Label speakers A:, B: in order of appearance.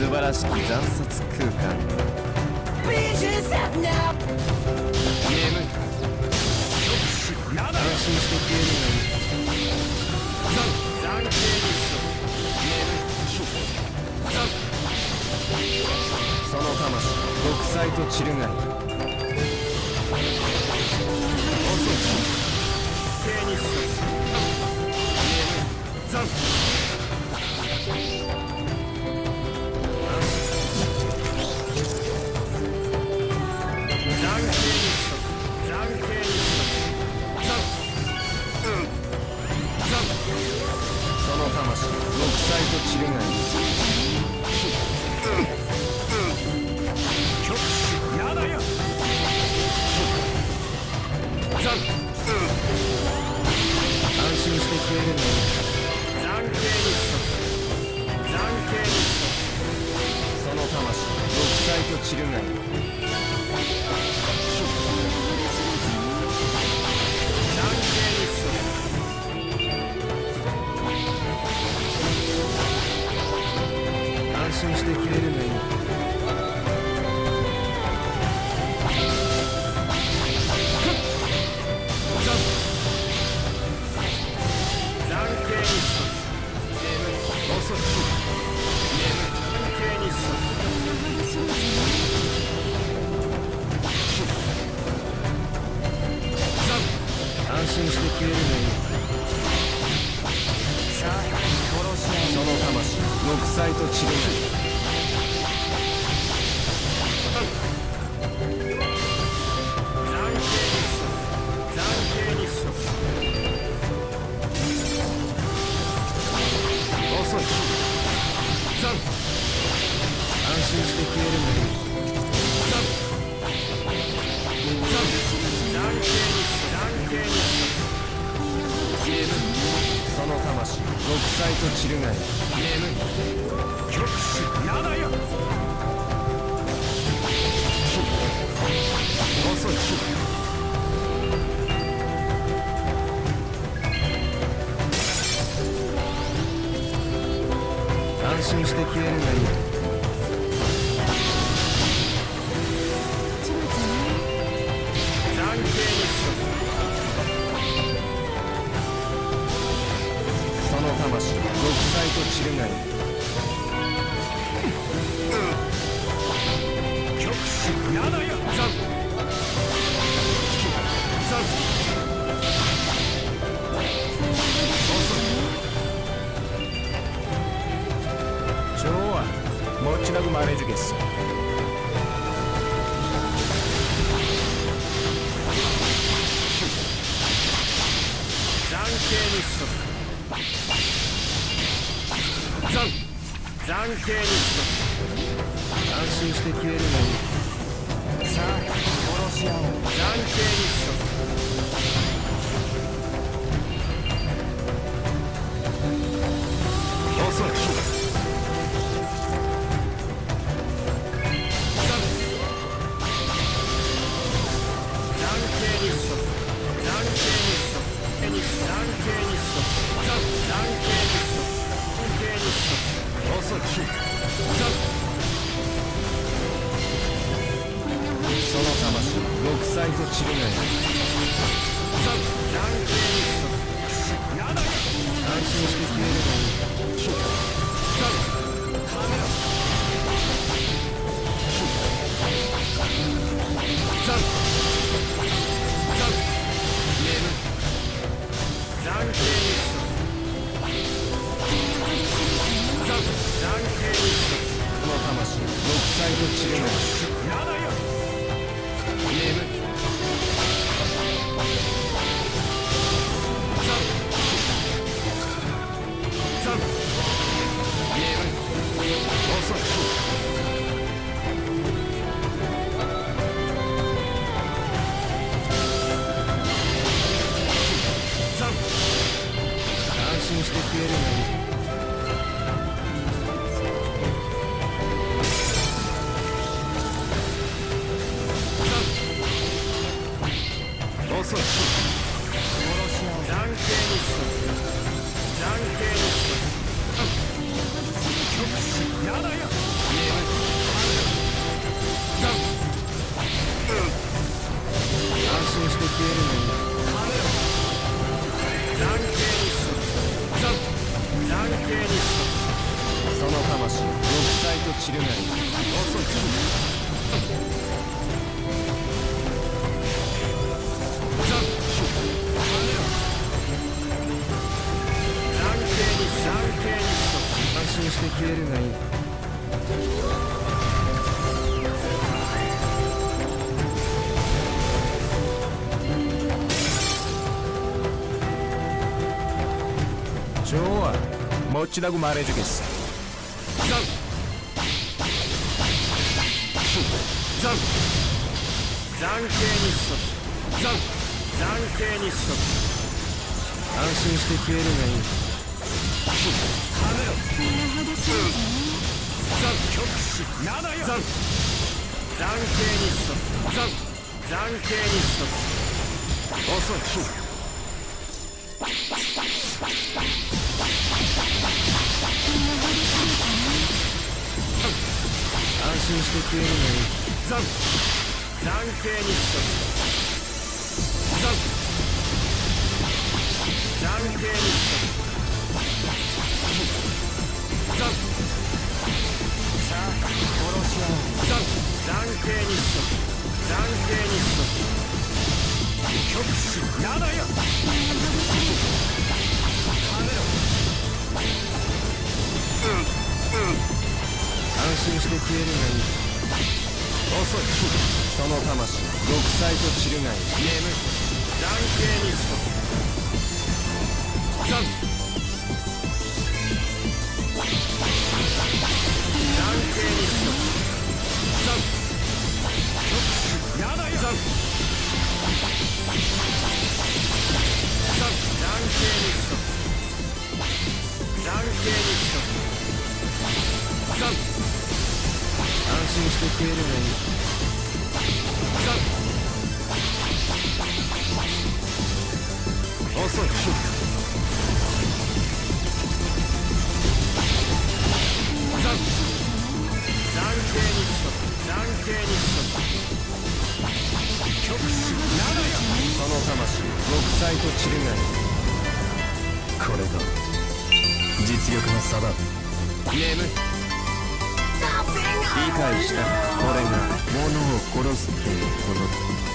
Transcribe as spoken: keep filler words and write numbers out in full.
A: 素晴らしき残殺空間。眠い。安心して消えるがいい。残刑にしろ。その魂極彩と散るがいい。遅い。刑にしろ。残と散るがいい。極死やだよ。安心して消えるのよ。残刑にしろ。残刑にしろ。その魂極彩と散るがいい。残刑にしろ。安心して消えるがいい。残刑にしろ。遅い。残刑にしろ。安心して消えるがいい。さあ殺し合う。その魂極彩と散るがいい。安心して消えるがいい。残刑にしろ。残刑にしろ。その魂極彩と散るがいい。眠い。極死やだよ。遅い。安心して消えるがいい。その魂極彩と散るがいい。極死やだよ。残残좋아. 멋지다고 말해주겠어. 장케니 쏘. 장. 장케니 쏘. 安心して消えるがいい。さあ、殺し合おう。残刑にしろ。遅い。残刑にしろ。残刑にしろ。残刑にしろ。残刑にしろ。残刑にしろ。遅い。その魂極彩と散るがいい。残刑にしろ。やだよ。安心して消えるがいい。カメラ。残残眠。残刑にしろ。残残刑にしろ。この魂極彩と散るがいい。やだよ。眠い。残残眠い。遅い。残安心して消えるがいい。遅い。残刑にしろ。残刑にしろ。極死やだよ。眠心して消えるがいい。残形にしと残残形にしとその魂玉砕と散るがいい。遅い残残形に残形にしと安心して消えるがいい。좋아, 멋지다고 말해주겠어. 짱! 짱! 짱케니쇼. 짱! 짱케니쇼. 안심して消えるがいい。하늘로. 짱! 격시 나다야. 짱! 짱케니쇼. 짱! 짱케니쇼. 어서 히.安心して消えるがいい。残残形にしと残残形にしと残さあ殺し合おう。残残形にしと残形にしと極死やだよ。安心して消えるがいい。遅いその魂玉砕と散るがいい。眠い残形にしと残残形にしと残極死やだよ。残残残形にしと残形にしと残安心して消えるがいい。残遅い残残形にしと残形にしと極死ならやその魂玉砕と散るがいい。これが実力の差だ。眠い理解した。これが物を殺すっていうことだ。